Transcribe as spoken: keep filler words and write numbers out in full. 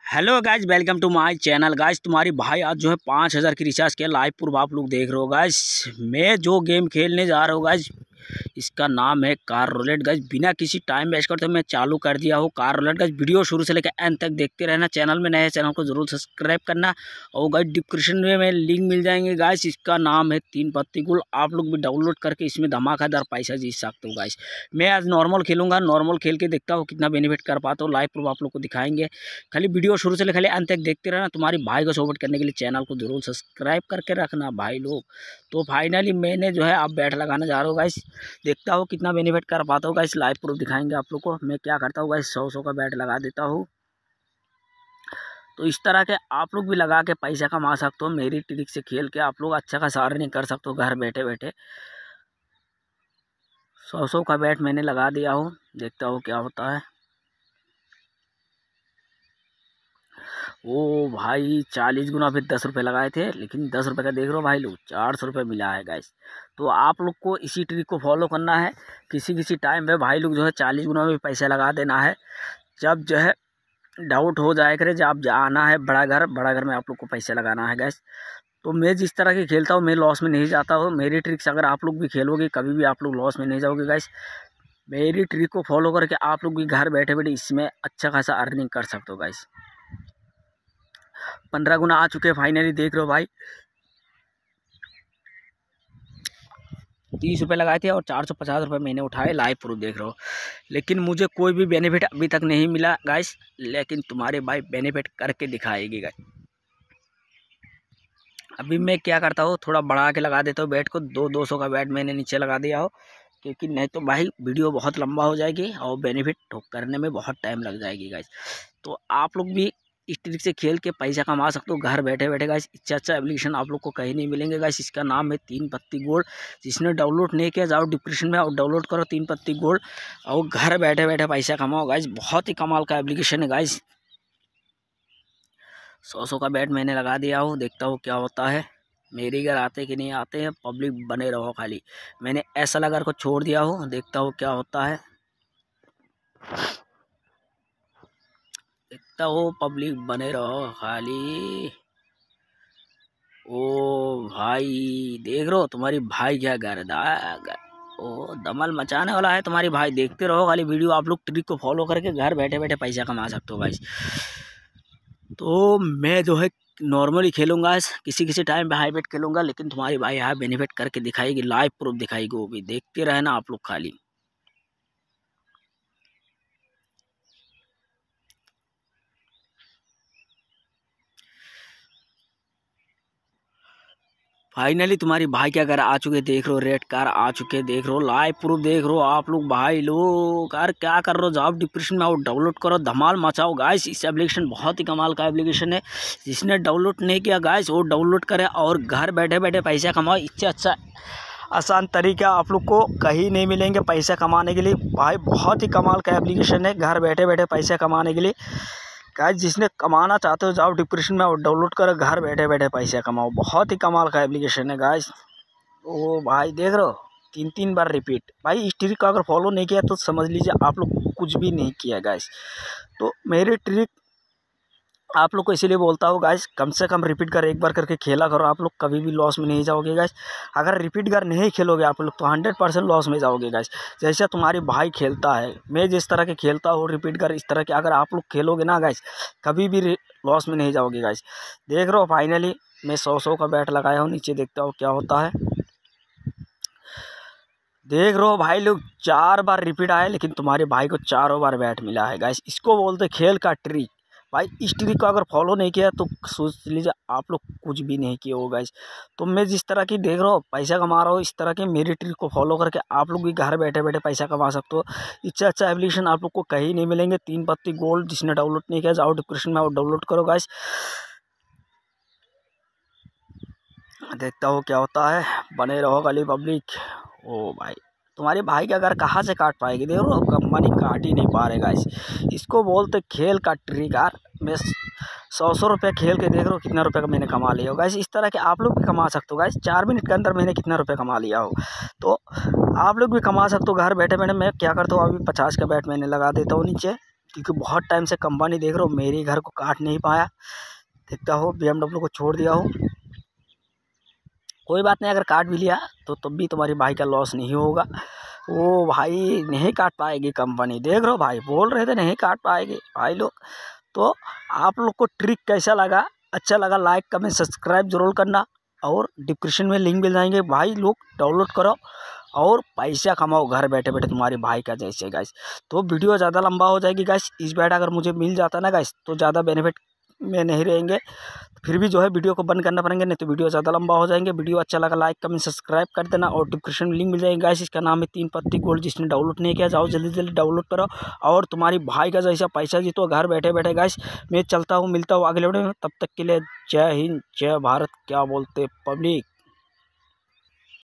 Hello guys, welcome to my channel. Guys तुम्हारी भाई आज जो है पाँच हज़ार की रिचार्ज किया लाइव प्रूफ आप लोग देख रहे हो। गाइज मैं जो गेम खेलने जा रहा हूँ गाइज, इसका नाम है कार रोलेट। गाइज बिना किसी टाइम वेस्ट करते मैं चालू कर दिया हूँ कार रोलेट। गाइज वीडियो शुरू से लेकर एंड तक देखते रहना। चैनल में नए चैनल को जरूर सब्सक्राइब करना। और गाइज डिस्क्रिप्शन में मैं लिंक मिल जाएंगे। गाइज इसका नाम है तीन पत्ती गुल। आप लोग भी डाउनलोड करके इसमें धमाकेदार पैसा जीत सकते हो। गाइज मैं आज नॉर्मल खेलूंगा, नॉर्मल खेल के देखता हूँ कितना बेनिफिट कर पाता हूँ। लाइव प्रूफ आप लोग को दिखाएंगे। खाली वीडियो शुरू से लेकर खाली अंत तक देखते रहना। तुम्हारी भाई को सपोर्ट करने के लिए चैनल को जरूर सब्सक्राइब करके रखना भाई लोग। तो फाइनली मैंने जो है आप बैट लगाने जा रहा हूँ। गाइस देखता हूँ कितना बेनिफिट कर पाता हूँ। गाइस लाइव प्रूफ दिखाएंगे आप लोग को। मैं क्या करता हूँ गाइस, सौ सौ का बैट लगा देता हूँ। तो इस तरह के आप लोग भी लगा के पैसा कमा सकते हो। मेरी ट्रिक से खेल के आप लोग अच्छा खासा अर्निंग कर सकते हो घर बैठे बैठे। सौ सौ का बैट मैंने लगा दिया हूँ, देखता हूँ क्या होता है। ओ भाई चालीस गुना फिर दस रुपये लगाए थे, लेकिन दस रुपये का देख रहे हो भाई लोग, चार सौ रुपये मिला है गाइस। तो आप लोग को इसी ट्रिक को फॉलो करना है। किसी किसी टाइम पे भाई लोग जो है चालीस गुना में पैसा लगा देना है। जब जो है डाउट हो जाए करे, जब आना है बड़ा घर, बड़ा घर में आप लोग को पैसा लगाना है गाइस। तो मैं जिस तरह की खेलता हूँ मैं लॉस में नहीं जाता हूँ। मेरी ट्रिक्स अगर आप लोग भी खेलोगे कभी भी आप लोग लॉस में नहीं जाओगे गाइस। मेरी ट्रिक को फॉलो करके आप लोग भी घर बैठे बैठे इसमें अच्छा खासा अर्निंग कर सकते हो गाइस। पंद्रह गुना आ चुके हैं फाइनली, देख रहे हो भाई। तीस रुपये लगाए थे और चार सौ पचास रुपये मैंने उठाए, लाइव प्रूफ देख रहे हो। लेकिन मुझे कोई भी बेनिफिट अभी तक नहीं मिला गाइस। लेकिन तुम्हारे भाई बेनिफिट करके दिखाएगी गाइस। अभी मैं क्या करता हूँ, थोड़ा बढ़ा के लगा देता हूँ बैट को। दो दो सौ का बैट मैंने नीचे लगा दिया हो, क्योंकि नहीं तो भाई वीडियो बहुत लंबा हो जाएगी और बेनिफिट करने में बहुत टाइम लग जाएगी गाइस। तो आप लोग भी इस ट्रिक से खेल के पैसा कमा सकते हो घर बैठे बैठे गाइस। अच्छा अच्छा एप्लीकेशन आप लोग को कहीं नहीं मिलेंगे गाइस। इसका नाम है तीन पत्ती गोल्ड। जिसने डाउनलोड नहीं किया जाओ डिस्क्रिप्शन में और डाउनलोड करो तीन पत्ती गोल्ड और घर बैठे बैठे पैसा कमाओ गाइस। बहुत ही कमाल का एप्लीकेशन है गाइस। सौ सौ का बैट मैंने लगा दिया हूँ, देखता हूँ क्या होता है। मेरे घर आते कि नहीं आते हैं, पब्लिक बने रहो खाली। मैंने ऐसा लगा को छोड़ दिया हूँ, देखता हूँ क्या होता है। देखता हूँ पब्लिक बने रहो खाली। ओ भाई देख रहे हो तुम्हारी भाई क्या कर रहा। ओ धमाल मचाने वाला है तुम्हारी भाई। देखते रहो खाली वीडियो। आप लोग ट्रिक को फॉलो करके घर बैठे बैठे पैसा कमा सकते हो गाइस। तो मैं जो है नॉर्मली खेलूंगा, किसी किसी टाइम पे हाई बेट खेलूंगा, लेकिन तुम्हारी भाई यहाँ बेनिफिट करके दिखाएगी, लाइव प्रूफ दिखाएगी। वो भी देखते रहना आप लोग खाली। फाइनली तुम्हारी भाई क्या कर आ चुके, देख रहे हो रेड कार आ चुके, देख रहे हो लाइव प्रूफ देख रहे हो आप लोग भाई लोग। यार क्या कर रहे हो, जाओ डिस्क्रिप्शन में आओ, डाउनलोड करो, धमाल मचाओ गाइस। इस एप्लीकेशन बहुत ही कमाल का एप्लीकेशन है। जिसने डाउनलोड नहीं किया गाइस वो डाउनलोड करे और घर बैठे बैठे पैसा कमाओ। इससे अच्छा आसान तरीका आप लोग को कहीं नहीं मिलेंगे पैसा कमाने के लिए भाई। बहुत ही कमाल का एप्लीकेशन है घर बैठे बैठे पैसा कमाने के लिए गाइस। जिसने कमाना चाहते हो जाओ डिस्क्रिप्शन में और डाउनलोड करो, घर बैठे बैठे पैसा कमाओ। बहुत ही कमाल का एप्लीकेशन है गाइस। ओ भाई देख रहे हो तीन तीन बार रिपीट। भाई इस ट्रिक को अगर फॉलो नहीं किया तो समझ लीजिए आप लोग कुछ भी नहीं किया गाइस। तो मेरी ट्रिक आप लोग को इसीलिए बोलता हूँ गाइस, कम से कम रिपीट कर एक बार करके खेला करो। आप लोग कभी भी लॉस में नहीं जाओगे गाइस। अगर रिपीट कर नहीं खेलोगे आप लोग तो हंड्रेड परसेंट लॉस में जाओगे गाइस। जैसे तुम्हारी भाई खेलता है, मैं जिस तरह के खेलता हूँ रिपीट कर, इस तरह के अगर आप लोग खेलोगे ना गाइस कभी भी लॉस में नहीं जाओगे गाइस। देख रहे हो फाइनली मैं सौ सौ का बैट लगाया हूँ, नीचे देखता हूँ क्या होता है। देख रहे हो भाई लोग चार बार रिपीट आया, लेकिन तुम्हारे भाई को चारों बार बैट मिला है गाइस। इसको बोलते खेल का ट्रिक भाई। इस ट्रिक को अगर फॉलो नहीं किया तो सोच लीजिए आप लोग कुछ भी नहीं किए हो गाइस। तो मैं जिस तरह की देख रहा हूँ पैसा कमा रहा हूँ, इस तरह के मेरी ट्रिक को फॉलो करके आप लोग भी घर बैठे बैठे पैसा कमा सकते हो। इससे अच्छा एप्लीकेशन आप लोग को कहीं नहीं मिलेंगे। तीन पत्ती गोल्ड, जिसने डाउनलोड नहीं किया जाओ डिस्क्रिप्शन में और डाउनलोड करो गाइस। देखता हूँ क्या होता है, बने रहो खाली पब्लिक। ओ भाई तुम्हारे भाई के अगर कहाँ से काट पाएगी, देख लो कंपनी काट ही नहीं पा रहे गाइस। इसको बोलते खेल का ट्रिक। यार मैं सौ सौ रुपये खेल के देख रहा हूँ कितना रुपये का मैंने कमा लिया हो गाइस। इस तरह के आप लोग भी कमा सकते हो गाइस। चार मिनट के अंदर मैंने कितना रुपये कमा लिया हो, तो आप लोग भी कमा सकते हो घर बैठे बैठे। मैं क्या करता हूँ अभी पचास का बैट मैंने लगा देता हूँ नीचे, क्योंकि बहुत टाइम से कंपनी देख रहे हो मेरे घर को काट नहीं पाया। देखता हो बी एम डब्ल्यू को छोड़ दिया हो, कोई बात नहीं, अगर काट भी लिया तो तब भी तुम्हारी भाई का लॉस नहीं होगा। वो भाई नहीं काट पाएगी कंपनी, देख रहे हो भाई बोल रहे थे नहीं काट पाएगी भाई लोग। तो आप लोग को ट्रिक कैसा लगा, अच्छा लगा लाइक कमेंट सब्सक्राइब जरूर करना, और डिस्क्रिप्शन में लिंक मिल जाएंगे भाई लोग, डाउनलोड करो और पैसा कमाओ घर बैठे बैठे तुम्हारे भाई का जैसे गाइस। तो वीडियो ज़्यादा लंबा हो जाएगी गाइस, इस बैठ अगर मुझे मिल जाता ना गाइस तो ज़्यादा बेनिफिट में नहीं रहेंगे, फिर भी जो है वीडियो को बंद करना पड़ेंगे, नहीं तो वीडियो ज़्यादा लंबा हो जाएंगे। वीडियो अच्छा लगा लाइक कमेंट सब्सक्राइब कर देना, और डिस्क्रिप्शन में लिंक मिल जाएगा गाइस, इसका नाम है तीन पत्ती गोल्ड। जिसने डाउनलोड नहीं किया जाओ जल्दी जल्दी डाउनलोड करो, और तुम्हारी भाई का जैसा पैसा जीतो घर बैठे बैठे गाइस। मैं चलता हूँ, मिलता हूँ अगले वीडियो में, तब तक के लिए जय हिंद जय भारत, क्या बोलते पब्लिक।